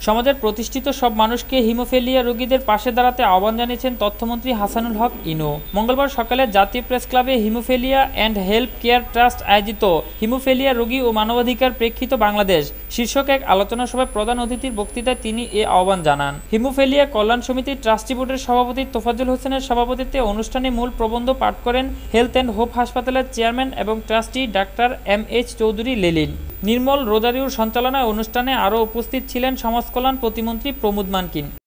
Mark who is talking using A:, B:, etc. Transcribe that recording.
A: সমাজের প্রতিষ্ঠিত সব মানুষকে হিমোফিলিয়া রোগীদের পাশে দাঁড়াতে আহ্বান জানিয়েছেন তথ্যমন্ত্রী হাসানুল হক ইনু। মঙ্গলবার সকালে জাতীয় প্রেস ক্লাবে haemophilia and help care trust আয়োজিত হিমোফিলিয়া রোগী ও মানবাধিকার প্রেক্ষিত বাংলাদেশ শীর্ষক এক আলোচনা সভায় প্রধান অতিথির বক্তৃতায় তিনি এ আহ্বান জানান। হিমোফিলিয়া কল্যাণ সমিতির ট্রাস্টি বোর্ডের সভাপতি তোফাজ্জল হোসেনের সভাপতিত্বে অনুষ্ঠানে মূল প্রবন্ধ পাঠ করেন হেলথ অ্যান্ড হোপ হাসপাতালের চেয়ারম্যান এবং trustee doctor M H. Chowdhury Lelin. Nirmal রোজারিউর সঞ্চালনায় অনুষ্ঠানে আরও উপস্থিত ছিলেন সমাজকল্যাণ প্রতিমন্ত্রী প্রমোদ মানকিন।